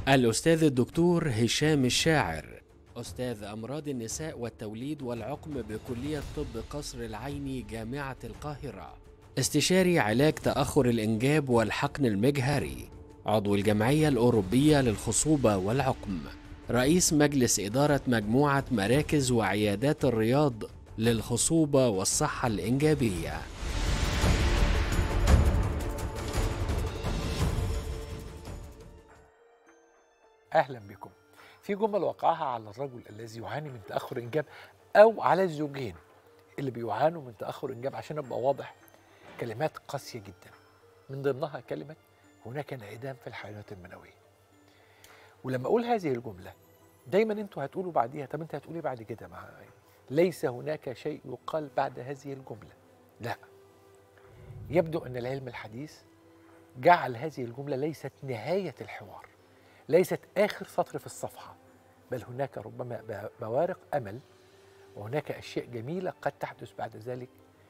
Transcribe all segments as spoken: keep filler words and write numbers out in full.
الأستاذ الدكتور هشام الشاعر، أستاذ أمراض النساء والتوليد والعقم بكلية طب قصر العيني جامعة القاهرة، استشاري علاج تأخر الإنجاب والحقن المجهري، عضو الجمعية الأوروبية للخصوبة والعقم، رئيس مجلس إدارة مجموعة مراكز وعيادات الرياض للخصوبة والصحة الإنجابية. أهلا بكم. في جمل وقعها على الرجل الذي يعاني من تأخر إنجاب أو على الزوجين اللي بيعانوا من تأخر إنجاب، عشان أبقى واضح، كلمات قاسية جدا، من ضمنها كلمة هناك انعدام في الحيوانات المنوية. ولما أقول هذه الجملة دايما أنتوا هتقولوا بعديها، طب أنت هتقولي بعد كده؟ مع ليس هناك شيء يقال بعد هذه الجملة، لا. يبدو أن العلم الحديث جعل هذه الجملة ليست نهاية الحوار، ليست آخر سطر في الصفحة، بل هناك ربما بوارق أمل، وهناك أشياء جميلة قد تحدث بعد ذلك،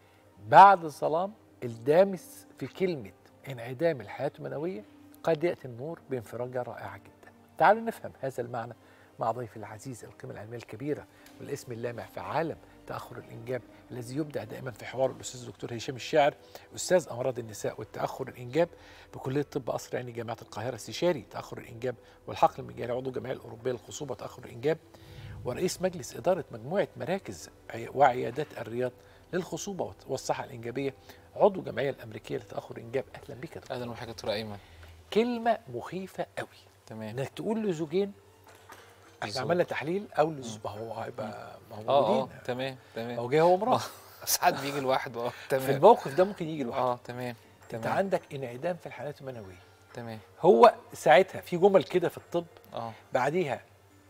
بعد الظلام الدامس في كلمة انعدام الحياة المنوية قد يأتي النور بانفراجة رائعة جدا. تعالوا نفهم هذا المعنى مع ضيفي العزيز، القيمة العلمية الكبيرة والاسم اللامع في عالم تأخر الإنجاب الذي يبدع دائما في حوار، الأستاذ الدكتور هشام الشاعر، أستاذ أمراض النساء والتأخر الإنجاب بكلية طب قصر العيني جامعة القاهرة، استشاري تأخر الإنجاب والحقن المجهري، عضو الجمعية الأوروبية للخصوبة وتأخر الإنجاب، ورئيس مجلس إدارة مجموعة مراكز وعيادات الرياض للخصوبة والصحة الإنجابية، عضو الجمعية الأمريكية لتأخر الإنجاب. أهلا بك يا دكتور. أهلا بحضرتك يا دكتور أيمن. كلمة مخيفة قوي، تمام، إنك تقول لزوجين احنا عملنا تحليل او لز... ما هو هيبقى ما هو اه موجودين. اه تمام تمام. هو جاي هو مراته ساعات بيجي الواحد اه تمام. في الموقف ده ممكن يجي لوحده. اه تمام انت تمام. عندك انعدام في الحيوانات المنويه، تمام. هو ساعتها في جمل كده في الطب اه بعديها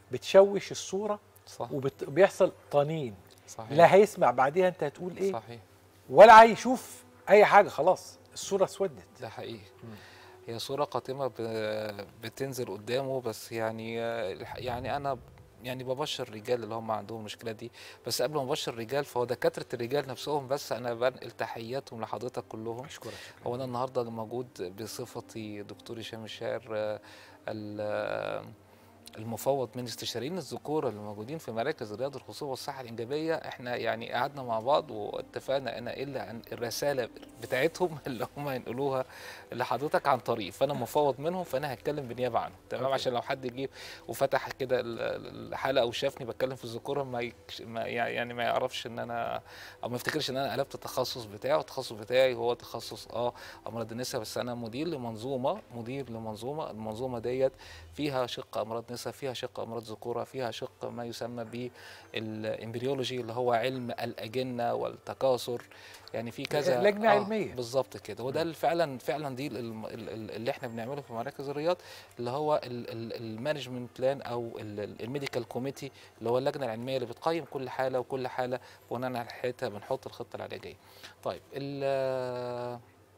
بتشوش الصوره صح، وبيحصل طنين، صحيح، لا هيسمع بعديها انت هتقول ايه صحيح، ولا هيشوف اي حاجه، خلاص الصوره اسودت. ده حقيقي. هي صورة قاتمة ب- بتنزل قدامه، بس يعني آه، الح- يعني أنا يعني ببشر الرجال اللي هم عندهم المشكلة دي. بس قبل ما ابشر الرجال، فهو دكاترة الرجال نفسهم، بس أنا بنقل تحياتهم لحضرتك كلهم. اشكرك. هو أنا النهاردة موجود بصفتي دكتور هشام الشاعر، آه، ال- آه، المفوض من استشاريين الذكوره اللي موجودين في مراكز الرياض الخصوبه والصحه الانجابيه. احنا يعني قعدنا مع بعض واتفقنا انا الا عن الرساله بتاعتهم اللي هم هينقلوها لحضرتك عن طريق، فانا مفوض منهم، فانا هتكلم بالنيابه عنهم، تمام؟ أوكي. عشان لو حد جه وفتح كده ال- الحلقه وشافني بتكلم في الذكوره، ما, يكش ما يعني ما يعرفش ان انا، او ما يفتكرش ان انا قلبت التخصص بتاعه. التخصص بتاعي هو تخصص اه امراض النساء، بس انا مدير لمنظومه مدير لمنظومه المنظومه ديت فيها شق امراض نساء، فيها شق امراض ذكوره، فيها شق ما يسمى بالامبريولوجي اللي هو علم الاجنه والتكاثر، يعني في كذا لجنه آه علميه بالظبط كده. وده فعلا فعلا دي الم- ال- ال- اللي احنا بنعمله في مراكز الرياض، اللي هو المانجمنت بلان او الميديكال كوميتي، اللي هو اللجنه العلميه اللي بتقيم كل حاله، وكل حاله بناء على حالتها بنحط الخطه العلاجيه. طيب ال-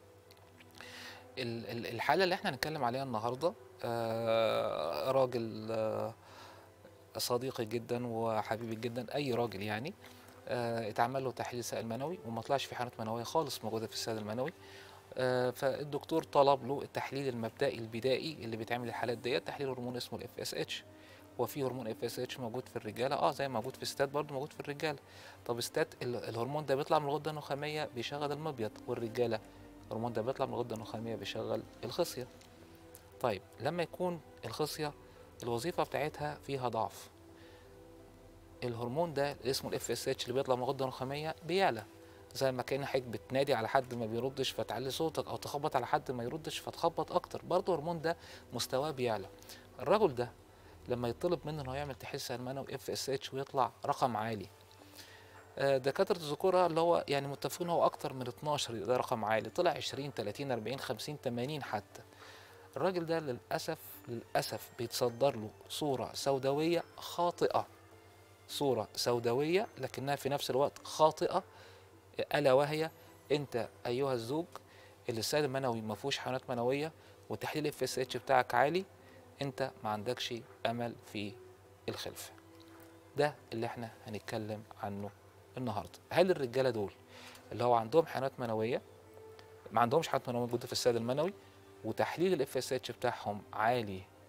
ال- ال- الحاله اللي احنا هنتكلم عليها النهارده، آه، راجل آه، صديقي جدا وحبيبي جدا، اي راجل يعني، آه، اتعمل له تحليل سائل منوي وما طلعش في حالات منويه خالص موجوده في السائل المنوي. آه، فالدكتور طلب له التحليل المبدئي البدائي اللي بيتعمل للحالات ديت، تحليل هرمون اسمه الاف اس اتش. وفي هرمون اف اس اتش موجود في الرجاله، اه زي ما موجود في الستات برضه موجود في الرجاله. طب الستات ال- الهرمون ده بيطلع من الغده النخاميه بيشغل المبيض، والرجاله الهرمون ده بيطلع من الغده النخاميه بيشغل الخصيه. طيب لما يكون الخصيه الوظيفه بتاعتها فيها ضعف، الهرمون ده اللي اسمه الاف اس اتش اللي بيطلع من الغده النخاميه بيعلى، زي ما كان حضرتك بتنادي على حد ما بيردش فتعلي صوتك، او تخبط على حد ما يردش فتخبط اكتر، برضه الهرمون ده مستواه بيعلى. الرجل ده لما يطلب منه انه يعمل تحليل سائل منوي اف اس اتش ويطلع رقم عالي، آه، دكاتره الذكوره اللي هو يعني متفقين هو اكتر من اتناشر، ده رقم عالي، طلع عشرين تلاتين اربعين خمسين تمانين حتى، الراجل ده للاسف للاسف بيتصدر له صوره سوداويه خاطئه، صورة سوداوية لكنها في نفس الوقت خاطئة، ألا وهي أنت أيها الزوج اللي السائل المنوي ما فيهوش حيوانات منوية وتحليل اف اس اتش بتاعك عالي، أنت ما عندكش أمل في الخلفة. ده اللي احنا هنتكلم عنه النهارده. هل الرجالة دول اللي هو عندهم حيوانات منوية، ما عندهمش حيوانات منوية موجودة في السائل المنوي، وتحليل الاف اس اتش بتاعهم عالي،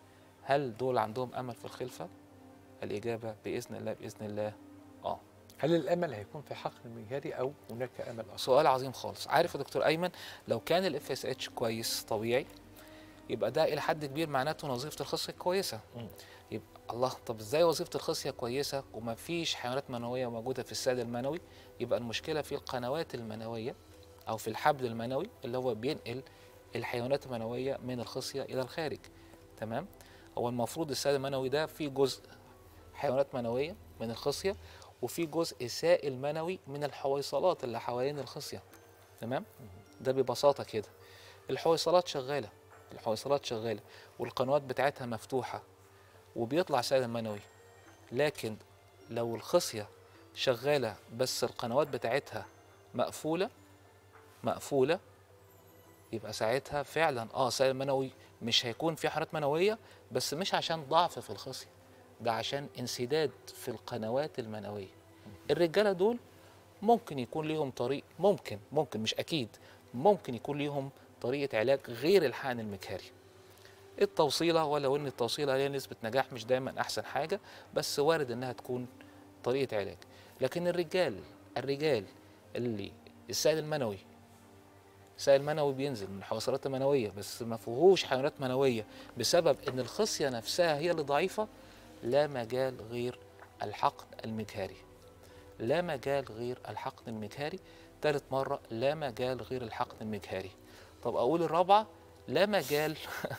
هل دول عندهم امل في الخلفه؟ الاجابه باذن الله باذن الله اه. هل الامل هيكون في حقن المجهري او هناك امل اخر؟ سؤال عظيم خالص. عارف يا دكتور ايمن، لو كان الاف اس اتش كويس طبيعي يبقى ده الى حد كبير معناته ان وظيفه الخصيه كويسه. م. يبقى الله، طب ازاي وظيفه الخصيه كويسه وما فيش حيوانات منويه موجوده في السائل المنوي؟ يبقى المشكله في القنوات المنويه او في الحبل المنوي اللي هو بينقل الحيوانات المنويه من الخصيه الى الخارج. تمام؟ هو المفروض السائل المنوي ده فيه جزء حيوانات منويه من الخصيه وفي جزء سائل منوي من الحويصلات اللي حوالين الخصيه. تمام؟ ده ببساطه كده. الحويصلات شغاله، الحويصلات شغاله والقنوات بتاعتها مفتوحه وبيطلع سائل منوي، لكن لو الخصيه شغاله بس القنوات بتاعتها مقفوله مقفوله يبقى ساعتها فعلا اه سائل منوي مش هيكون في حيوانات منويه، بس مش عشان ضعف في الخصيه، ده عشان انسداد في القنوات المنويه. الرجاله دول ممكن يكون ليهم طريق، ممكن ممكن مش اكيد، ممكن يكون ليهم طريقه علاج غير الحقن المجهري. التوصيله، ولو ان التوصيله ليها نسبه نجاح مش دايما احسن حاجه، بس وارد انها تكون طريقه علاج. لكن الرجال الرجال اللي السائل المنوي السائل المنوي بينزل من الحويصلات المنويه بس ما فيهوش حيوانات منويه بسبب ان الخصيه نفسها هي اللي ضعيفه، لا مجال غير الحقن المجهري. لا مجال غير الحقن المجهري. ثالث مرة، لا مجال غير الحقن المجهري. طب أقول الرابعة، لا مجال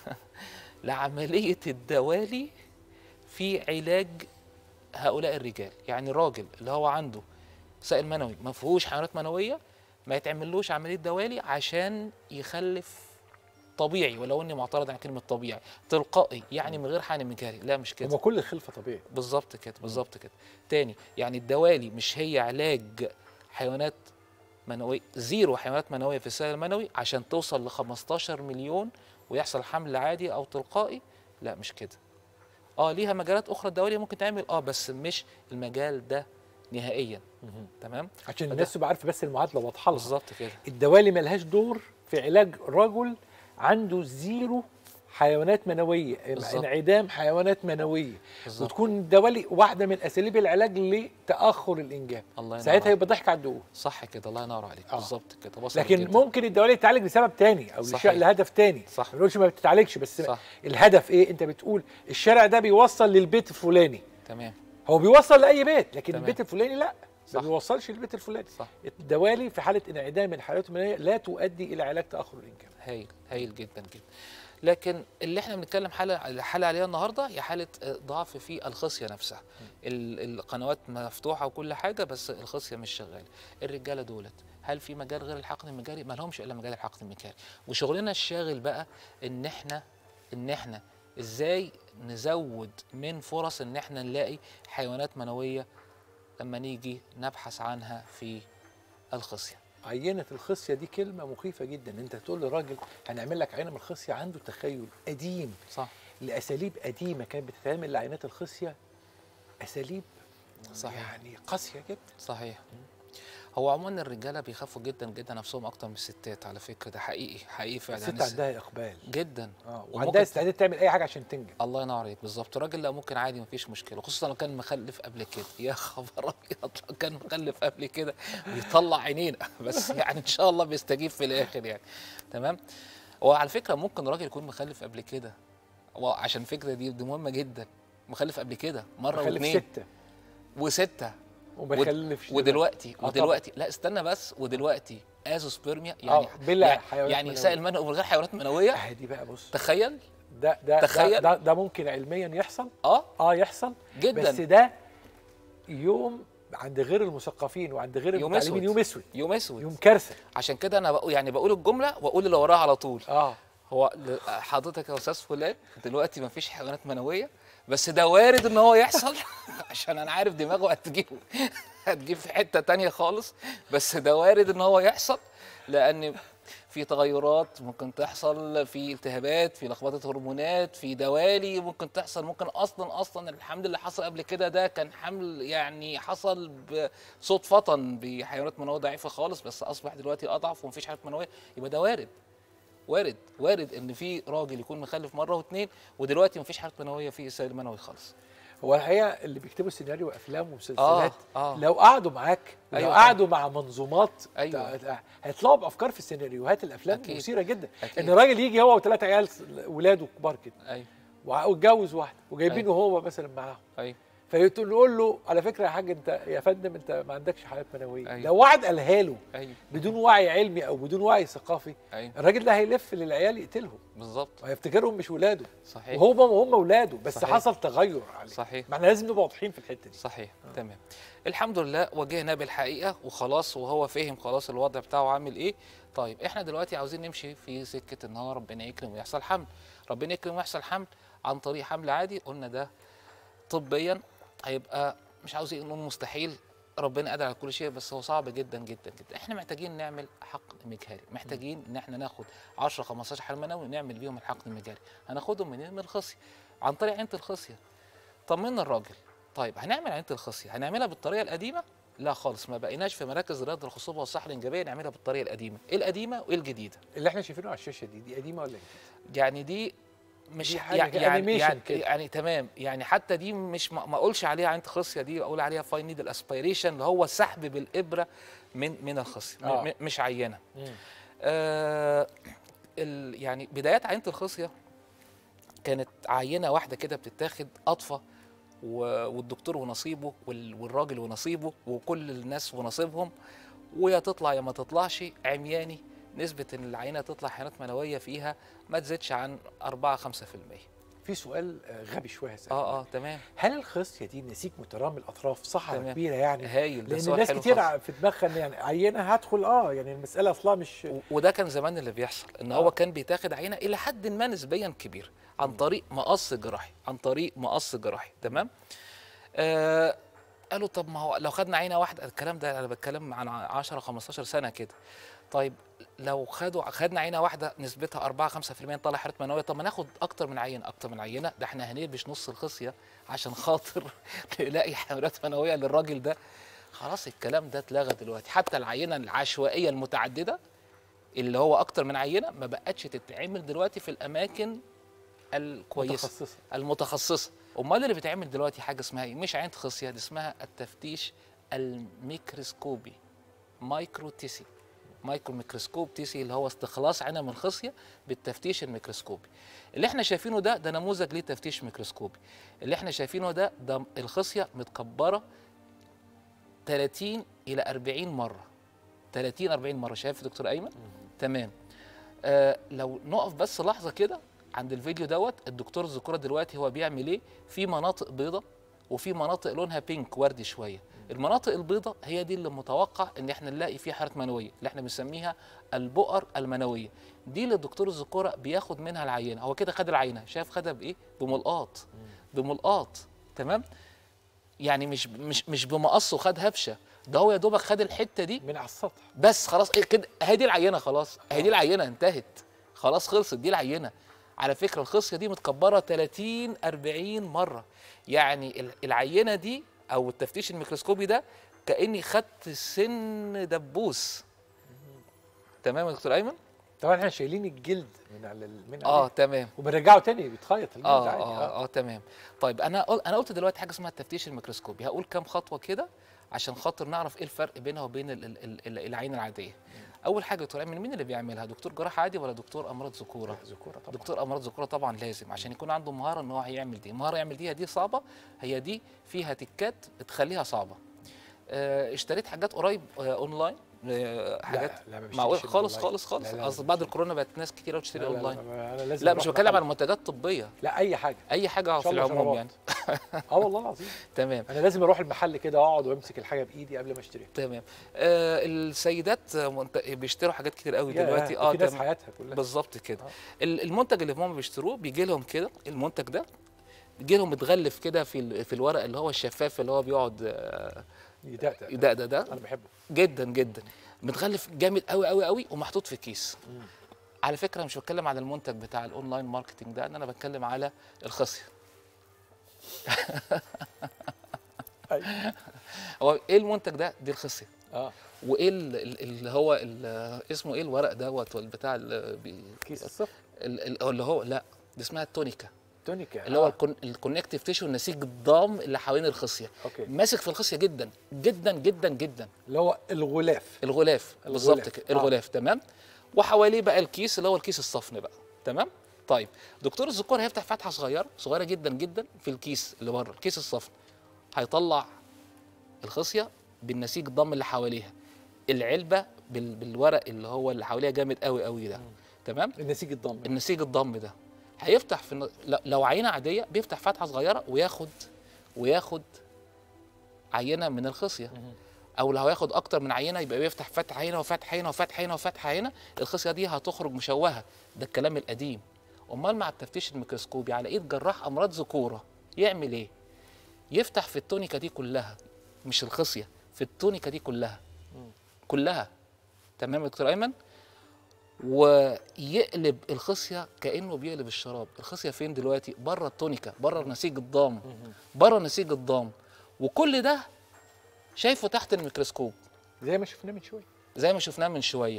لعملية الدوالي في علاج هؤلاء الرجال. يعني الراجل اللي هو عنده سائل منوي ما فيهوش حيوانات منوية ما يتعملوش عملية دوالي عشان يخلف طبيعي، ولو اني معترض على كلمه طبيعي، تلقائي يعني من غير حقن مجهري. لا مش كده، هو كل الخلفه طبيعي. بالظبط كده بالظبط كده. تاني، يعني الدوالي مش هي علاج حيوانات منويه، زيرو حيوانات منويه في السائل المنوي عشان توصل ل خمستاشر مليون ويحصل حمل عادي او تلقائي. لا مش كده. اه ليها مجالات اخرى الدوالي ممكن تعمل اه بس مش المجال ده نهائيا. تمام، عشان الناس تبقى عارفه بس المعادله واضحه لها. بالظبط كده. الدوالي ملهاش دور في علاج رجل عنده زيرو حيوانات منويه، بالزبط. انعدام حيوانات منويه، بالزبط. وتكون الدوالي واحده من اساليب العلاج لتاخر الانجاب. الله ينور ساعتها يبقى ضحك على الدقون. صح كده، الله ينور عليك. آه. بالظبط كده، وصل لكن جدا. ممكن الدوالي تتعالج لسبب تاني او صحيح. لهدف تاني. صح. ما بنقولش ما بتتعالجش، بس صح. الهدف ايه؟ انت بتقول الشارع ده بيوصل للبيت الفلاني. تمام. هو بيوصل لاي بيت، لكن تمام. البيت الفلاني لا، صح. ما بيوصلش للبيت الفلاني. صح. الدوالي في حاله انعدام الحيوانات المنويه لا تؤدي الى علاج تاخر الانجاب. هايل هايل جدا جدا. لكن اللي احنا بنتكلم حاله حاله عليها النهارده هي حاله ضعف في الخصيه نفسها. القنوات مفتوحه وكل حاجه بس الخصيه مش شغاله. الرجاله دولت هل في مجال غير الحقن المجهري؟ ما لهمش الا مجال الحقن المجهري. وشغلنا الشاغل بقى ان احنا ان احنا ازاي نزود من فرص ان احنا نلاقي حيوانات منويه لما نيجي نبحث عنها في الخصيه. عينة الخصية دي كلمة مخيفة جدا. انت تقول لراجل هنعمل لك عينة من الخصية، عنده تخيل قديم صح، لأساليب قديمة كانت بتتعمل لعينات الخصية، أساليب صحيح. يعني قاسية جدا. صحيح. هو عموما الرجاله بيخافوا جدا جدا نفسهم اكتر من الستات على فكره، ده حقيقي حقيقي فعلا. الست عندها إقبال جدا اه وعندها استعداد تعمل أي حاجة عشان تنجب. الله ينور عليك، بالظبط. الراجل لا ممكن عادي مفيش مشكله، خصوصا لو كان مخلف قبل كده. يا خبر ابيض، لو كان مخلف قبل كده بيطلع عينينا بس يعني ان شاء الله بيستجيب في الاخر يعني. تمام. وعلى فكره ممكن راجل يكون مخلف قبل كده، عشان الفكره دي دي مهمه جدا. مخلف قبل كده مره واثنين ستة وسته وما يخلفش ودلوقتي آه ودلوقتي لا استنى بس، ودلوقتي ازوسبيرميا يعني يعني بلا يعني, حيوانات يعني منوية. سائل منوي من غير حيوانات منويه. اه دي بقى بص، تخيل ده ده تخيل. ده, ده, ده ممكن علميا يحصل. اه اه يحصل جدا. بس ده يوم عند غير المثقفين وعند غير يوم المتعلمين اسود يوم اسود، يوم اسود يوم كارثه. عشان كده انا بقول يعني بقول الجمله واقول اللي وراها على طول. اه هو حضرتك يا استاذ فلان دلوقتي ما فيش حيوانات منويه، بس ده وارد ان هو يحصل عشان انا عارف دماغه هتجيبه هتجيب في حته تانية خالص، بس ده وارد ان هو يحصل لان في تغيرات ممكن تحصل، في التهابات، في لخبطه هرمونات، في دوالي ممكن تحصل. ممكن اصلا اصلا الحمل اللي حصل قبل كده ده كان حمل يعني حصل صدفه بحيوانات منويه ضعيفه خالص، بس اصبح دلوقتي اضعف ومفيش حيوانات منويه، يبقى ده وارد. وارد وارد ان في راجل يكون مخلف مره واثنين ودلوقتي مفيش حاله منويه في اسهال منوي خالص. هو الحقيقه اللي بيكتبوا سيناريو افلام ومسلسلات آه آه. لو قعدوا معاك لو أيوة قعدوا مع منظومات أيوة. تع- هيطلعوا بافكار في سيناريوهات الافلام أكيد. مثيره جدا. أكيد. ان الراجل يجي هو وثلاث عيال ولاده كبار كده ايوه واتجوز واحده وجايبينه أيوة. هو مثلا معاهم، ايوه فيقول له على فكره يا حاج انت يا فندم انت ما عندكش حالات منويه. أيوة. لو واحد قالها له ايوه بدون وعي علمي او بدون وعي ثقافي، ايوه الراجل ده هيلف للعيال يقتلهم بالظبط. وهيفتكرهم مش ولاده، صحيح وهم هم ولاده، بس صحيح. حصل تغير عليه. صحيح ما احنا لازم نبقى واضحين في الحته دي. صحيح آه. تمام. الحمد لله واجهنا بالحقيقه وخلاص، وهو فهم خلاص الوضع بتاعه عامل ايه. طيب احنا دلوقتي عاوزين نمشي في سكه ان هو ربنا يكرم ويحصل حمل. ربنا يكرم ويحصل حمل عن طريق حمل عادي، قلنا ده طبيا هيبقى مش عاوز نقول مستحيل، ربنا قادر على كل شيء، بس هو صعب جدا جدا جدا. احنا محتاجين نعمل حقن مجهري، محتاجين ان احنا ناخد عشرة خمستاشر حمل منوي ونعمل بيهم الحقن المجهري. هناخدهم منين؟ من الخصيه، عن طريق عينه الخصيه. طمنا الراجل. طيب هنعمل عينه الخصيه، هنعملها بالطريقه القديمه؟ لا خالص، ما بقيناش في مراكز رياض الخصوبه والصحه الانجابيه نعملها بالطريقه القديمه. ايه القديمه وايه الجديده؟ اللي احنا شايفينه على الشاشه دي دي قديمه ولا جديده؟ يعني دي مش دي حاجة يعني كده يعني, animation يعني, كده. يعني تمام، يعني حتى دي مش ما ما اقولش عليها عينه خصيه، دي اقول عليها فاين نيدل اسبيريشن، اللي هو سحب بالابره من من الخصيه. آه. م- مش عينه. مم. آه ال يعني بدايات عينه الخصيه كانت عينه واحده كده بتتاخد قطفه، و- والدكتور ونصيبه وال- والراجل ونصيبه وكل الناس ونصيبهم، ويا تطلع يا ما تطلعش عمياني. نسبة ان العينة تطلع حيوانات منوية فيها ما تزيدش عن أربعة خمسة في المية. في سؤال آه، غبي شويه هسألك. اه اه تمام. هل الخصيه دي نسيج مترامي الاطراف صحراء تمام. كبيره يعني؟ هايل، ده لان سؤال الناس حلو كتير خالص. ع- في دماغها ان يعني عينه هدخل اه يعني المساله اصلا مش و- وده كان زمان اللي بيحصل، ان هو كان بيتاخد عينة الى حد ما نسبيا كبير عن طريق مقص جراحي، عن طريق مقص جراحي. تمام. آه قالوا طب ما هو لو خدنا عينة واحدة، الكلام ده انا بتكلم عن عشرة خمستاشر سنة كده. طيب لو خدوا خدنا عينه واحده نسبتها أربعة خمسة في المية نطلع حالات منويه، طب ما ناخد اكتر من عينه، اكتر من عينه، ده احنا هنقبش نص الخصيه عشان خاطر نلاقي حملات منويه للراجل ده. خلاص الكلام ده اتلغى دلوقتي، حتى العينه العشوائيه المتعدده اللي هو اكتر من عينه ما بقتش تتعمل دلوقتي في الاماكن الكويسه متخصصه. المتخصصه. امال اللي بيتعمل دلوقتي حاجه اسمها ايه؟ مش عينه خصيه، دي اسمها التفتيش الميكروسكوبي، مايكرو تيسي. مايكرو ميكروسكوب تيسي اللي هو استخلاص عينه من الخصيه بالتفتيش الميكروسكوبي. اللي احنا شايفينه ده ده نموذج ليه تفتيش ميكروسكوبي. اللي احنا شايفينه ده ده الخصيه متكبره ثلاثين الى أربعين مره، ثلاثين أربعين مره. شايف يا دكتور ايمن؟ تمام. آه لو نقف بس لحظه كده عند الفيديو دوت، الدكتور الذكوره دلوقتي هو بيعمل ايه؟ في مناطق بيضاء وفي مناطق لونها بينك وردي شويه. المناطق البيضاء هي دي اللي متوقع ان احنا نلاقي فيها حالات منويه، اللي احنا بنسميها البؤر المنويه. دي اللي الدكتور الذكوره بياخد منها العينه. هو كده خد العينه، شايف خدها بايه؟ بملقاط. بملقاط. تمام. يعني مش مش مش بمقص وخد هبشه، ده هو يا دوبك خد الحته دي من على السطح بس. خلاص إيه كده، هي دي العينه، خلاص هي دي العينه انتهت، خلاص خلصت دي العينه. على فكره الخصيه دي متكبره ثلاثين أربعين مره. يعني العينه دي او التفتيش الميكروسكوبي ده كاني خدت سن دبوس. تمام يا دكتور ايمن؟ طبعا احنا شايلين الجلد من على ال- من اه عليه. تمام. وبنرجعه تاني بيتخيط الجلد اه عادي. اه اه تمام. طيب انا قل... انا قلت دلوقتي حاجه اسمها التفتيش الميكروسكوبي، هقول كام خطوه كده عشان خاطر نعرف ايه الفرق بينها وبين ال... ال... ال... العين العاديه. اول حاجه دكتور ايمن، مين اللي بيعملها؟ دكتور جراحه عادي ولا دكتور امراض ذكوره؟ ذكوره طبعا. دكتور امراض ذكوره طبعا لازم، عشان يكون عنده مهاره ان هو هيعمل دي. مهاره يعمل دي دي صعبه، هي دي فيها تكات تخليها صعبه. آه اشتريت حاجات قريب آه اونلاين، آه حاجات لا لا معقول خالص خالص خالص. لا لا اصل بعد الكورونا بقت ناس كتير بتشتري لا لا اونلاين. لا, لا, لازم لا مش أروح بتكلم محل. عن منتجات طبيه، لا اي حاجه اي حاجه إن في شاء الله العموم شربات. يعني. اه والله العظيم. تمام انا لازم اروح المحل كده اقعد وامسك الحاجه بايدي قبل ما اشتريها. تمام. آه السيدات منت... بيشتروا حاجات كتير قوي دلوقتي. اه في ناس تمام. حياتها كلها بالظبط كده. آه. ال- المنتج اللي هم بيشتروه بيجي لهم كده، المنتج ده بيجي لهم متغلف كده في ال- في الورق اللي هو الشفاف اللي هو بيقعد آه، يدقدق يدقدق ده انا بحبه جدا جدا، متغلف جامد قوي قوي قوي ومحطوط في كيس. مم. على فكره مش بتكلم على المنتج بتاع الاونلاين ماركتنج ده، انا بتكلم على الخصيه. أيوة. هو ايه المنتج ده؟ دي الخصيه. اه وايه ال- ال- اللي هو ال- اسمه ايه الورق دوت والبتاع اللي بي- كيس الصفر. ال- ال- اللي هو لا دي اسمها التونيكا، تونيكا اللي هو آه. الكون الكونكتيف تيشو، النسيج الضام اللي حوالين الخصيه، أوكي. ماسك في الخصيه جدا جدا جدا جدا. اللي هو الغلاف. الغلاف بالظبط الغلاف. كده، آه. الغلاف تمام. وحواليه بقى الكيس اللي هو الكيس الصفن بقى، تمام. طيب دكتور الذكور هيفتح فتحه صغيره صغيره جدا جدا في الكيس اللي بره، الكيس الصفن، هيطلع الخصيه بالنسيج الضم اللي حواليها، العلبه بال- بالورق اللي هو اللي حواليها جامد قوي قوي ده، تمام. النسيج الضم. النسيج الضم ده هيفتح في الن- لو- لو عينه عاديه بيفتح فتحه صغيره وياخد وياخد عينه من الخصيه، او لو هياخد اكتر من عينه يبقى بيفتح فتحه هنا وفتحه هنا وفتحه هنا وفتحه هنا، الخصيه دي هتخرج مشوهه. ده الكلام القديم. امال مع التفتيش الميكروسكوبي على ايد جراح امراض ذكوره يعمل ايه؟ يفتح في التونيكا دي كلها، مش الخصيه، في التونيكا دي كلها كلها، تمام يا دكتور ايمن، ويقلب الخصيه كانه بيقلب الشراب. الخصيه فين دلوقتي؟ بره التونيكا، بره نسيج الضام، بره نسيج الضام، وكل ده شايفه تحت الميكروسكوب زي ما شفناه من شويه. زي ما شفناه من شويه.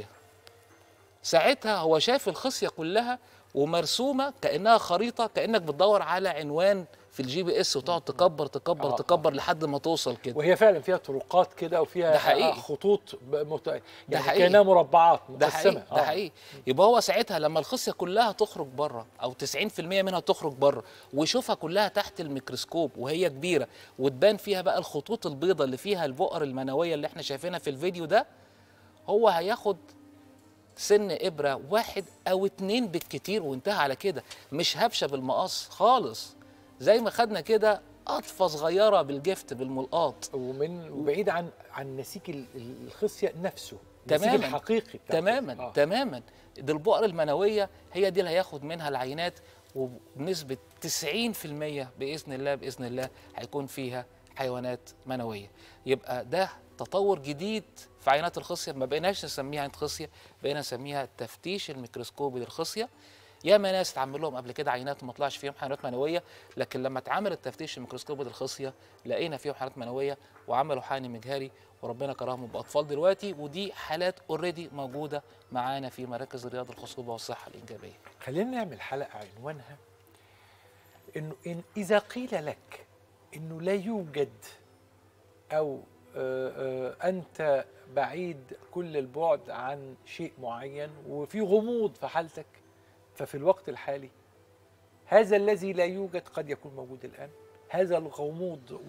ساعتها هو شايف الخصيه كلها ومرسومه كانها خريطه، كانك بتدور على عنوان في الجي بي اس وتقعد تكبر تكبر آه. تكبر لحد ما توصل كده. وهي فعلا فيها طرقات كده وفيها ده حقيقي. خطوط ب- مت... يعني حقيقي. كانها مربعات ده حقيقي، مقسمه. ده حقيقي. يبقى هو ساعتها لما الخصيه كلها تخرج بره او تسعين في المية منها تخرج بره ويشوفها كلها تحت الميكروسكوب وهي كبيره وتبان فيها بقى الخطوط البيضاء اللي فيها البؤر المنويه اللي احنا شايفينها في الفيديو ده، هو هياخد سن ابره واحد او اتنين بالكتير وانتهى على كده، مش هبشه بالمقص خالص، زي ما خدنا كده قطفه صغيره بالجفت بالملقاط. ومن وبعيد عن عن نسيج ال- ال- الخصيه نفسه، النسيج تماما الحقيقي بتاعه. تماما آه. تماما. دي البؤر المنويه هي دي اللي هياخد منها العينات، وبنسبه تسعين في المية باذن الله باذن الله هيكون فيها حيوانات منويه. يبقى ده تطور جديد في عينات الخصيه، ما بقيناش نسميها عينه خصيه، بقينا نسميها التفتيش الميكروسكوبي للخصيه. ياما ناس اتعمل لهم قبل كده عينات وما طلعش فيهم حيوانات منويه، لكن لما اتعمل التفتيش الميكروسكوبي للخصيه لقينا فيهم حيوانات منويه وعملوا حقن مجهري وربنا كرمهم باطفال دلوقتي، ودي حالات اوريدي موجوده معانا في مراكز رياض الخصوبه والصحه الانجابيه. خلينا نعمل حلقه عنوانها انه إن اذا قيل لك انه لا يوجد او آه، آه، انت بعيد كل البعد عن شيء معين وفي غموض في حالتك، ففي الوقت الحالي هذا الذي لا يوجد قد يكون موجود الآن. هذا الغموض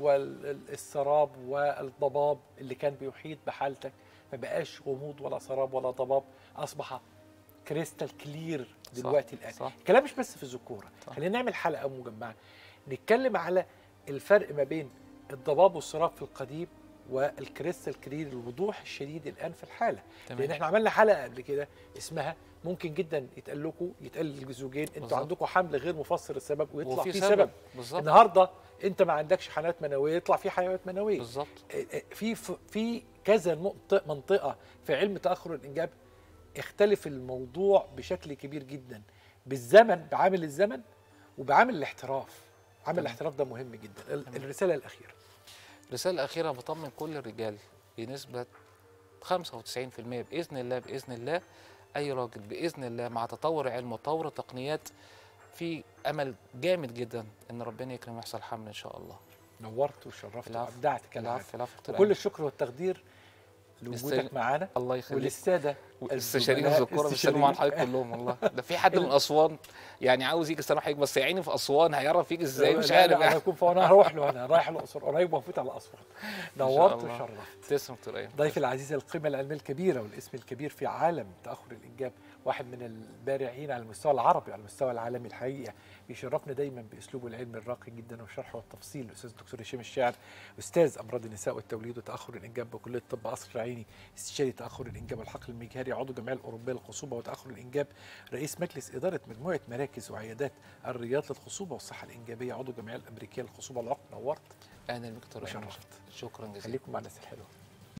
والسراب والضباب اللي كان بيحيط بحالتك ما بقاش غموض ولا سراب ولا ضباب، أصبح كريستال كلير دلوقتي الآن. صح. الكلام مش بس في الذكورة. صح. خلينا نعمل حلقة مجمعة نتكلم على الفرق ما بين الضباب والسراب في القديم والكريستال كلير الوضوح الشديد الآن في الحالة. تمام. لأن احنا عملنا حلقة قبل كده اسمها ممكن جدا يتقال لكم يتقال للزوجين انتوا بالظبط. عندكم حمل غير مفسر السبب ويطلع وفي فيه سبب. سبب. بالظبط. النهارده انت ما عندكش حيوانات منويه يطلع في حيوانات منويه. بالظبط. في في كذا منطقه منطقه في علم تاخر الانجاب اختلف الموضوع بشكل كبير جدا بالزمن، بعامل الزمن وبعامل الاحتراف. عامل الاحتراف ده مهم جدا. ال- الرساله الاخيره. الرساله الاخيره بطمن كل الرجال بنسبه خمسة وتسعين في المية باذن الله باذن الله، اي راجل باذن الله مع تطور علم وتطور التقنيات في امل جامد جدا ان ربنا يكرم ويحصل حمل ان شاء الله. نورت وشرفت العفو. وابدعت كالعاده. العفو العفو دكتور وكل أيمن. الشكر والتقدير لوجودك نستاذ- معانا الله يخليك. وللساده استشاريين الزملاء الذكوره بيسلموا على استشاريين. حضرتك كلهم والله. ده في حد من اسوان يعني عاوز يجي يسلم حضرتك، بس يا عيني في اسوان هيعرف يجي ازاي مش لا عارف لا انا يعني. هكون فانا هروح له، انا رايح الاقصر قريب وهفوت على اسوان. نورت الله. وشرفت. تسلم دكتور ايمن. ضيفي العزيز القيمه العلميه الكبيره والاسم الكبير في عالم تاخر الانجاب، واحد من البارعين على المستوى العربي على المستوى العالمي الحقيقه، بيشرفنا دايما باسلوبه العلمي الراقي جدا وشرحه والتفصيل الاستاذ الدكتور هشام الشاعر، استاذ امراض النساء والتوليد وتاخر الانجاب بكليه طب قصر العيني، استشاري تاخر الانجاب والحقل المجهري، عضو الجمعيه الاوروبيه للخصوبه وتاخر الانجاب، رئيس مجلس اداره مجموعه مراكز وعيادات الرياض للخصوبه والصحه الانجابيه، عضو الجمعيه الامريكيه للخصوبه والعقم. نورت اهلا بك دكتور ايمن. وشرفت. شكرا جزيلا. خليكم مع الناس الحلوه.